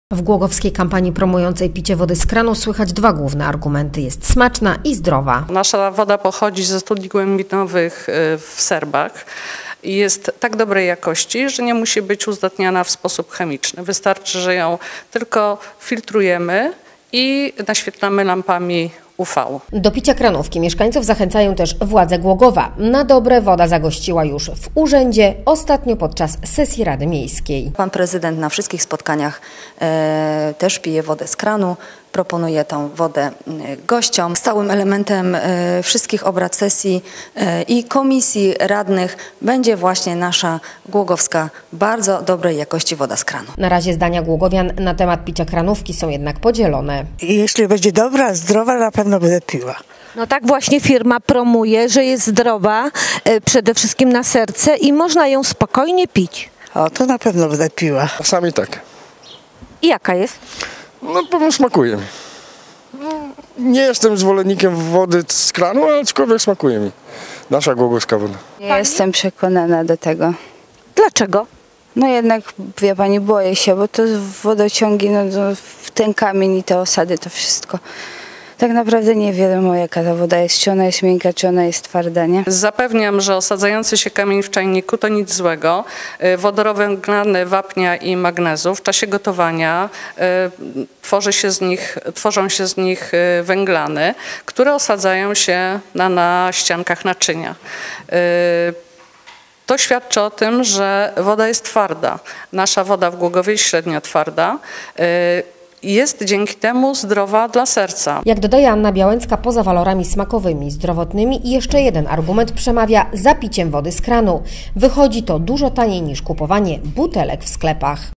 W głogowskiej kampanii promującej picie wody z kranu słychać dwa główne argumenty. Jest smaczna i zdrowa. Nasza woda pochodzi ze studni głębinowych w Serbach i jest tak dobrej jakości, że nie musi być uzdatniana w sposób chemiczny. Wystarczy, że ją tylko filtrujemy i naświetlamy lampami UV. Do picia kranówki mieszkańców zachęcają też władze Głogowa. Na dobre woda zagościła już w urzędzie, ostatnio podczas sesji Rady Miejskiej. Pan prezydent na wszystkich spotkaniach też pije wodę z kranu, proponuje tą wodę gościom. Stałym elementem wszystkich obrad sesji i komisji radnych będzie właśnie nasza głogowska, bardzo dobrej jakości woda z kranu. Na razie zdania głogowian na temat picia kranówki są jednak podzielone. Jeśli będzie dobra, zdrowa, na pewno będę piła. No tak właśnie firma promuje, że jest zdrowa, przede wszystkim na serce i można ją spokojnie pić. O, to na pewno będę piła. Czasami tak. I jaka jest? No pewno smakuje mi. Nie jestem zwolennikiem wody z kranu, ale aczkolwiek smakuje mi nasza głogowska woda. Nie jestem przekonana do tego. Dlaczego? No jednak, wie pani, boję się, bo to wodociągi, no to ten kamień i te osady, to wszystko. Tak naprawdę nie wiadomo, jaka ta woda jest, czy ona jest miękka, czy ona jest twarda, nie? Zapewniam, że osadzający się kamień w czajniku to nic złego. Wodorowęglany wapnia i magnezu w czasie gotowania tworzą się z nich węglany, które osadzają się na ściankach naczynia. To świadczy o tym, że woda jest twarda. Nasza woda w Głogowie jest średnio twarda. Jest dzięki temu zdrowa dla serca. Jak dodaje Anna Białęcka, poza walorami smakowymi, zdrowotnymi i jeszcze jeden argument przemawia za piciem wody z kranu. Wychodzi to dużo taniej niż kupowanie butelek w sklepach.